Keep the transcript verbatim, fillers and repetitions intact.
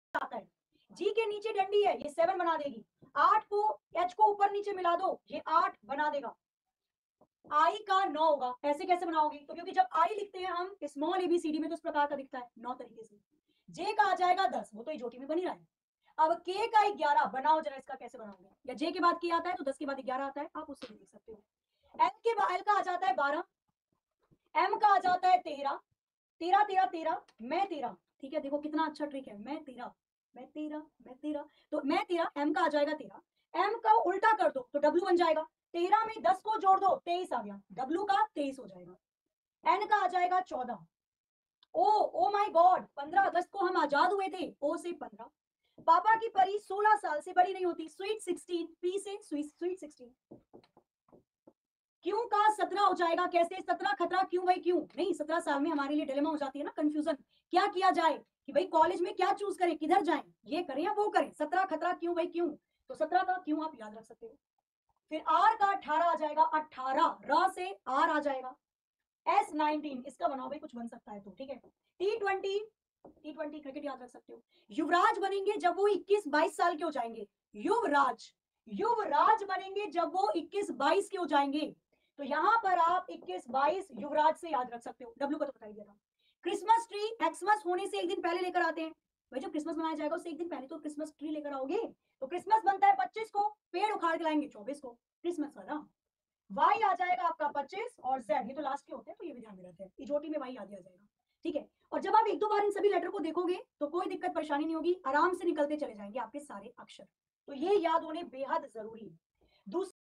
आता है, जी के नीचे डंडी है, ये सेवन बना देगी। आठ को एच को ऊपर नीचे मिला दो, ये आठ बना देगा। आई का नौ होगा, ऐसे कैसे बनाओगी? तो क्योंकि जब आई लिखते हैं हम स्मॉल एबीसीडी में तो इस प्रकार का दिखता है नौ तरीके से। जे का आ जाएगा दस, वो तो इजोटी में बनी रहा है। अब के का ग्यारह बनाओ जरा, इसका कैसे बनाओगे? या जे के बाद के आता है तो दस के बाद ग्यारह आता है, आप उससे भी देख सकते हो। एल के बाद एल का आ जाता है बारह, एम का आ जाता है तेरह, तेरह तेरह तेरह, मैं तेरह। ठीक है, देखो कितना अच्छा ट्रिक है, मैं तेरह मैं तेरह मैं तेरह, तो मैं तेरह, एम का आ जाएगा तेरह, एम का उल्टा कर दो तो डब्ल्यू बन जाएगा। तेरह में दस को जोड़ दो, तेईस आ गया, डब्ल्यू का तेईस हो जाएगा। एन का आ जाएगा चौदह। ओ ओ माय गॉड, पंद्रह अगस्त को हम आजाद हुए थे, ओ से पंद्रह। पापा की परी सोलह साल से बड़ी नहीं होती, स्वीट सिक्सटीन, पी से स्वीट स्वीट सिक्सटीन। क्यों का सत्रह हो जाएगा, कैसे सत्रह खतरा, क्यों भाई क्यों नहीं? सत्रह साल में हमारे लिए डिलेमा हो जाती है ना, कंफ्यूजन, क्या किया जाए कि भाई कॉलेज में क्या चूज करें, किधर जाएं, ये करें या वो करें, सत्रह खतरा, क्यों भाई क्यों? तो सत्रह का क्यों आप याद रख सकते हो। फिर आर का अठारह आ जाएगा, अठारह र से आर आ जाएगा। एस नाइनटीन, इसका बनाओ भाई, कुछ बन सकता है तो ठीक है। T twenty, T twenty cricket याद रख सकते हो। युवराज बनेंगे जब वो इक्कीस बाईस साल के हो जाएंगे, युवराज, युवराज बनेंगे जब वो इक्कीस बाईस के हो जाएंगे। तो यहां पर आप इक्कीस बाईस युवराज से याद रख सकते हो, डब्ल्यू का तो बता ही दिया था। क्रिसमस ट्री एक्समस होने से एक दिन पहले लेकर आते हैं, भाई जब क्रिसमस मनाया जाएगा उससे एक दिन पहले तो क्रिसमस ट्री लेकर आओगे। तो क्रिसमस बनता है पच्चीस को, पेड़ उखाड़ के लाएंगे चौबीस को, क्रिसमस वाला। वाई आ जाएगा आपका पच्चीस, और जेड ये तो लास्ट के होते हैं तो ये भी ध्यान में रखते हैं, इजोटी में वाई याद आ जाएगा। ठीक है, और जब आप एक दो बार इन सभी लेटर को देखोगे तो कोई दिक्कत परेशानी नहीं होगी, आराम से निकलते चले जाएंगे आपके सारे अक्षर। तो ये याद होने बेहद जरूरी है। दूसरा